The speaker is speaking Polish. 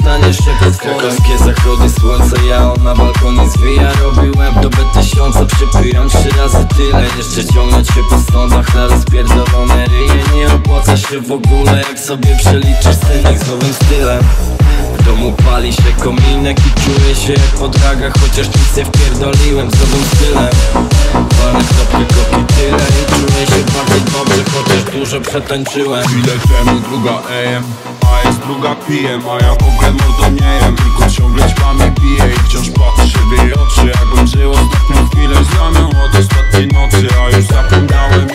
dostaniesz się po swoim. Krakowskie zachody słońca, ja on na balkonie zwija. Robi łeb do B1000, przypijam 3 razy tyle. Jeszcze ciągnąć się po sądach na rozpierdolone ryje. Nie opłaca się w ogóle, jak sobie przeliczysz synek z nowym stylem. W domu pali się kominek i czuję się jak po dragach, chociaż nic nie wpierdoliłem z nowym stylem. Walę kropkę koki tyle i czuję się bardziej dobrze, chociaż dużo przetańczyłem. Chwilę temu 2 AM, a jest 2 PM, a ja w ogóle mordo nie jem, tylko ciągle ćpami piję i wciąż patrzę w jej oczy, jakbym żył ostatnią chwilę z nią od ostatniej nocy, a już zapomniałem